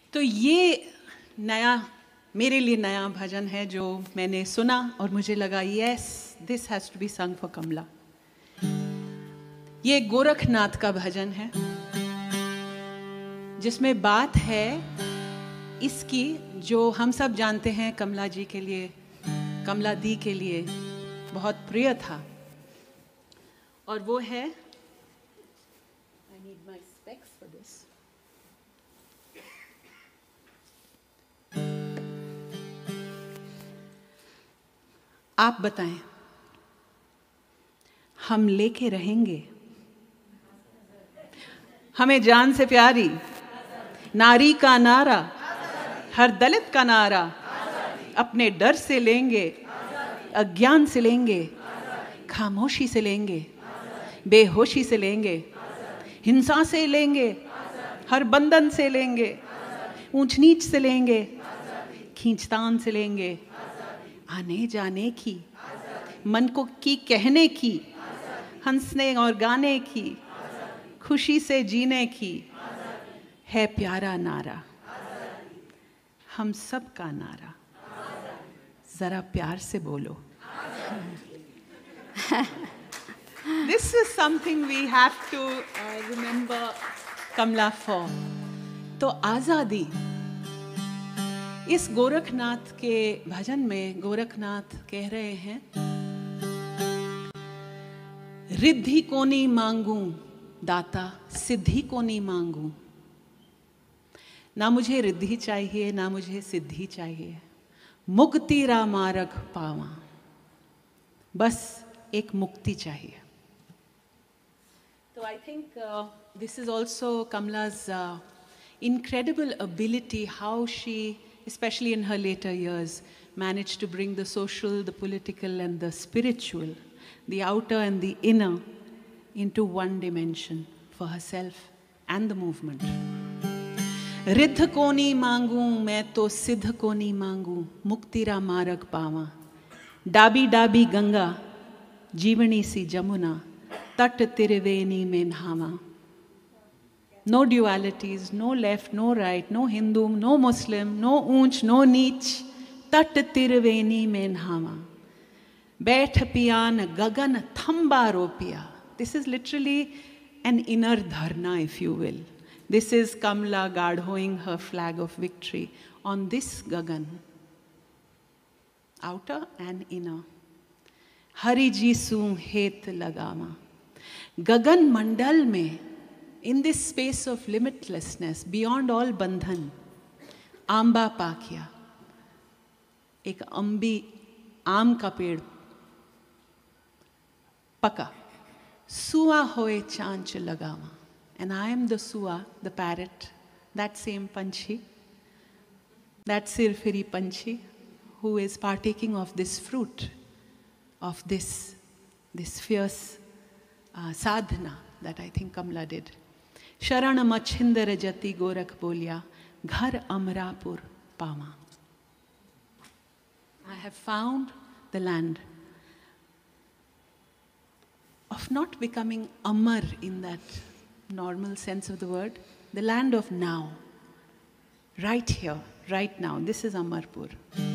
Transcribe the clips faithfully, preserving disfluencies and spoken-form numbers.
तो ये नया, मेरे लिए नया भजन है जो मैंने सुना और मुझे लगा yes this has to be sung for Kamala. ये गोरखनाथ का भजन है जिसमें बात है इसकी जो हम सब जानते हैं कमला जी के लिए, कमला दी के लिए बहुत प्रिय था, और वो है, I need my specs for this. आप बताएं, हम लेके रहेंगे हमें जान से प्यारी नारी का नारा, हर दलित का नारा, अपने डर से लेंगे, अज्ञान से लेंगे, खामोशी से लेंगे, बेहोशी से लेंगे, हिंसा से लेंगे, हर बंधन से लेंगे, ऊंच नीच से लेंगे, खींचतान से लेंगे, आने जाने की, मन को की कहने की, हंसने और गाने की, खुशी से जीने की, है प्यारा नारा, हम सब का नारा। जरा प्यार से बोलो। This is something we have to uh, remember Kamla for. तो आजादी, इस गोरखनाथ के भजन में गोरखनाथ कह रहे हैं, रिद्धि को नहीं मांगू दाता, सिद्धि को नहीं मांगू। ना मुझे रिद्धि चाहिए ना मुझे सिद्धि चाहिए, मुक्ति रा मार्ग पावा, बस एक मुक्ति चाहिए। तो I think this is also Kamala's uh, incredible ability, how she, especially in her later years, managed to bring the social, the political and the spiritual, the outer and the inner, into one dimension for herself and the movement. रिद्ध को नहीं मांगू मैं तो सिद्ध को नहीं मांगू, मुक्ति रा मार्ग पावा, डाबी डाबी गंगा जीवनी सी जमुना, तट तिरवेनी में नहावा। No dualities, no left, no right, no Hindu, no Muslim, no ऊंच, no नीच, तट तिरवेनी में नहावा, बैठ पियान गगन थम्बा रोपिया। This is literally an inner dharna, if you will. This is Kamla garhoing her flag of victory on this gagan, outer and inner. Hari ji su het lagama. Gagan mandal mein, in this space of limitlessness, beyond all bandhan, amba pakya, एक अम्बी आम का पेड़ पका, सुआ होए चांच लगावा, and I am the sua, the parrot, that same panchi, that sirfiri panchi, who is partaking of this fruit, of this, this fierce uh, sadhana that I think Kamla did. शरण मच्छिंदर जति गोरख बोलिया, घर अमरापुर पावा. I have found the land of not becoming amar in that normal sense of the word, the land of now, right here, right now. This is Amarpur.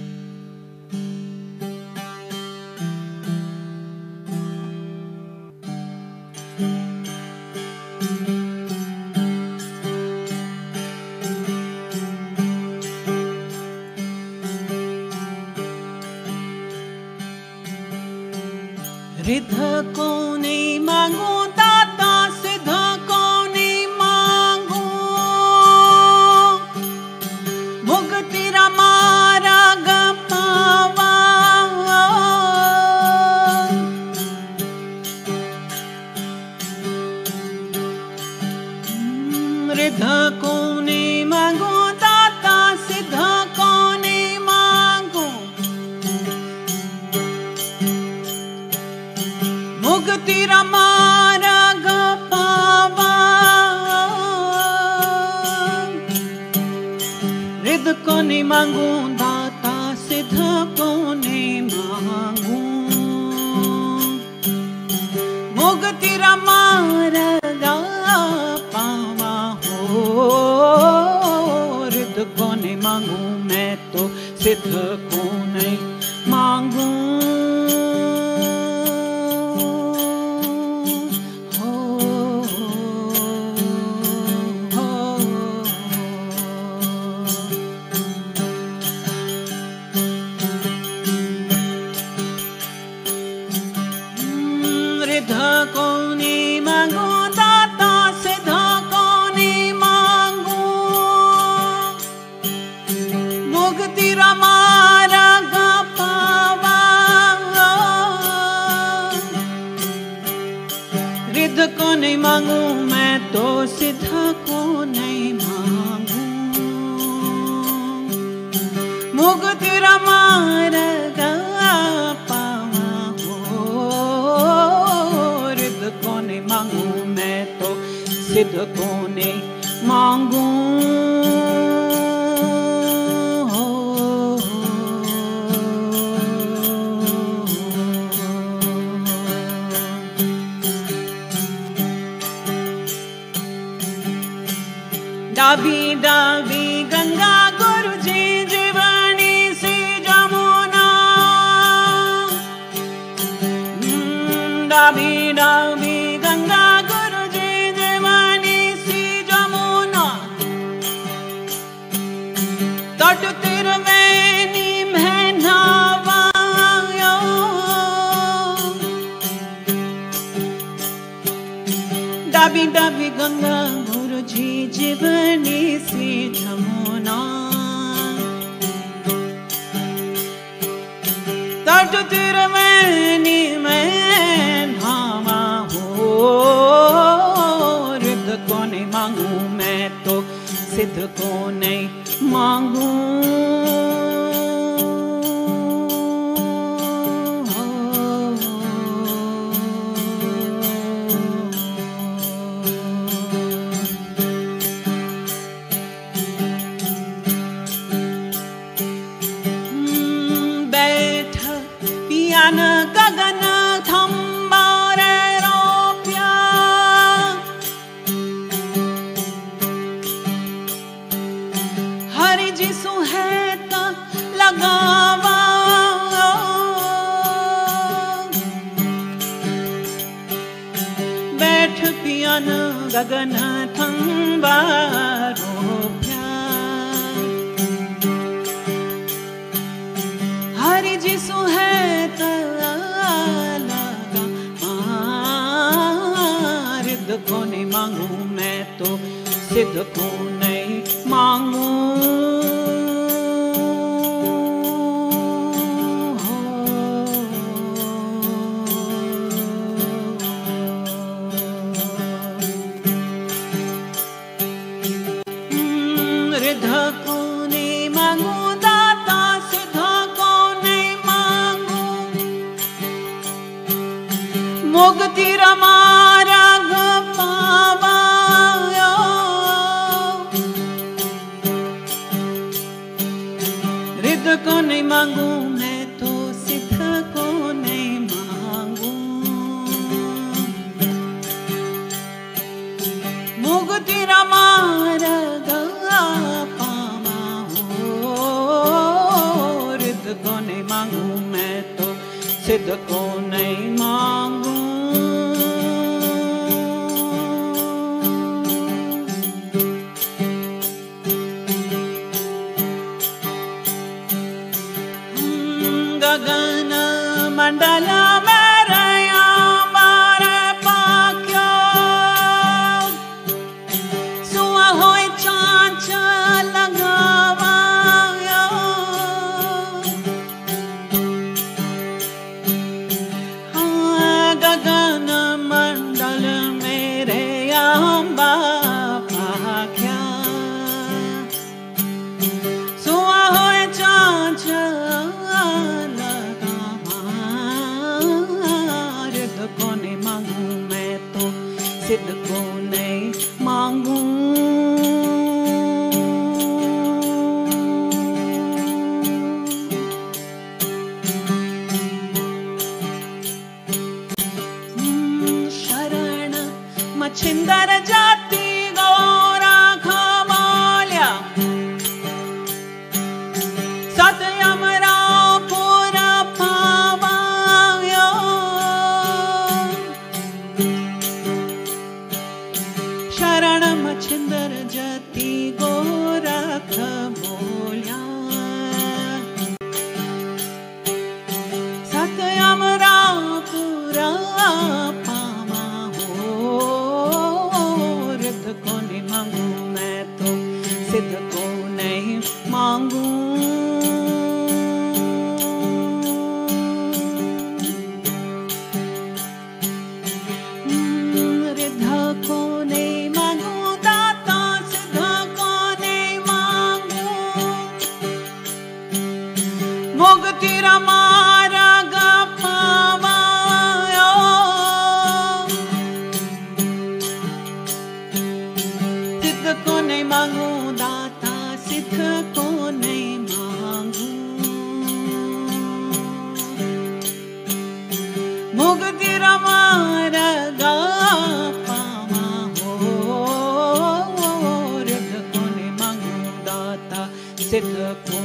Riddh को नहीं मांगू दाता, सिद्ध को नहीं मांगू, मुक्ति रा मार्ग पावा, रिद्ध को नहीं मांगू दाता, सिद्ध को नहीं मांगू, मुक्ति रा मार्ग पावा, रिद्ध को नहीं मांगू दाता, सिद्ध को नहीं मांगू, मुक्ति रा मार्ग पावा हो, रिद्ध मैं तो सिद्ध को नहीं मांगू। नहीं मांगू मैं तो सिद्ध को नहीं मांगू। मुक्ति मार्ग पावा हो, रिद्ध को नहीं मांगू मैं तो सिद्ध को नहीं मांगू। डाबी डाबी गंगा गुरु जी जीवनी सी जमुना। डाबी डाबी गंगा गुरु जी जीवनी सी जमुना। तट तिरवेनी में नावायो। डाबी डाबी गंगा गुरु जी जीवनी सी जमुना। तट तिरवेनी में नावा हो, रिद्ध को नहीं मांगू मैं तो सिद्ध को नहीं मांगू। गगन थम्बारे रोप्या। हरि जिसु है तो लगावा। बैठ पियन गगन थम्बारो रोप्या। हरि जिसु है तो को नहीं मांगू मैं तो सिद्ध को नहीं मांगू। रिद्ध को नहीं मांगू दाता सिद्ध को नहीं मांगू। मुक्ति मार्ग को नहीं मांगू मैं तो सिद्ध को नहीं मांगू। मुक्ति मार्ग पावा हो, रिद्ध को नहीं मांगू मैं तो सिद्ध को नहीं मांगू। गगन मंडल मेरे मारे पाक्यो। सुआ होए चांच लगावा। रति गोरख बोलिया सतयमरा पूरा पामा हो रिद्ध को नहीं मांगू मैं तो सिद्ध को नहीं मांगू सिद्ध को